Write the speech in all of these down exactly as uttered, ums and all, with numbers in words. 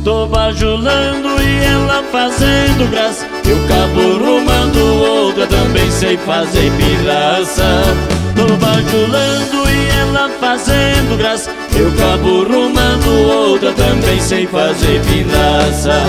Tô bajulando e ela fazendo graça, eu cabo rumando, outra também sei fazer pirraça. Tô bajulando e ela fazendo graça, eu cabo rumando, outra também sei fazer pirraça.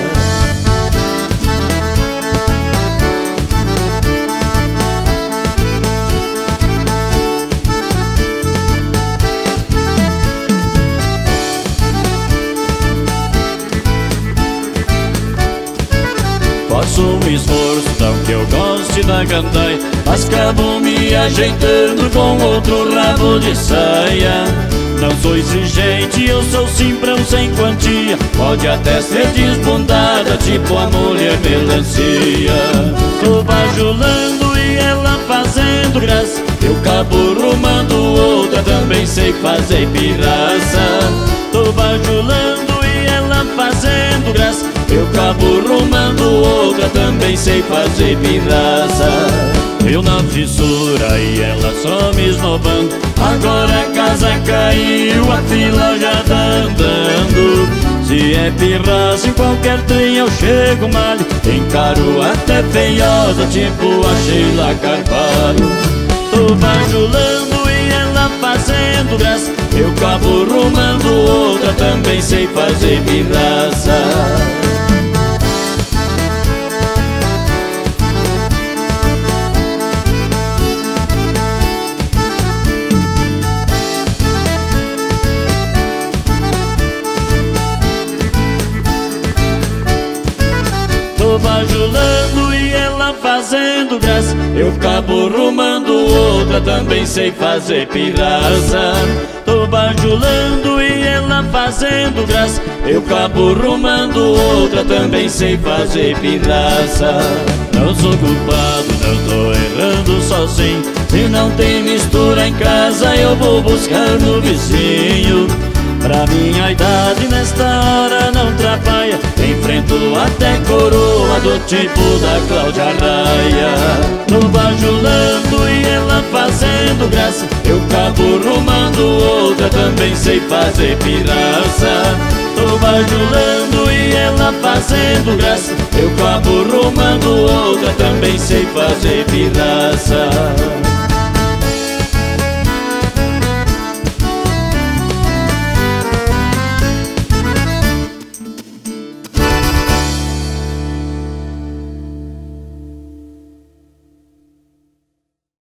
Faço um esforço, tão que eu goste da gandaia, mas acabo me ajeitando com outro rabo de saia. Não sou exigente, eu sou simprão sem quantia, pode até ser desbundada, tipo a mulher melancia. Tô bajulando e ela fazendo graça, eu cabo rumando, outra também sei fazer pirraça. Tô bajulando e ela fazendo graça, eu cabo rumando, outra também sei fazer pirraça. Eu na fissura e ela só me esnobando, agora a casa caiu, a fila já tá andando. Se é pirraça em qualquer trem eu chego malho, encaro até feiosa, tipo a Sheila Carvalho. Tô bajulando e ela fazendo graça, eu cabo rumando, outra também sei fazer pirraça. Tô bajulando e ela fazendo graça, eu cabo rumando, outra também sei fazer pirraça. Tô bajulando e ela fazendo graça, eu cabo rumando, outra também sei fazer pirraça. Não sou culpado, não tô errando sozinho, se não tem mistura em casa eu vou buscar no vizinho. Pra minha idade nesta hora não atrapalha, enfrento até coroa do tipo da Cláudia Raia. Tô bajulando e ela fazendo graça, eu cabo rumando, outra também sei fazer pirraça. Tô bajulando e ela fazendo graça, eu cabo rumando, outra também sei fazer pirraça.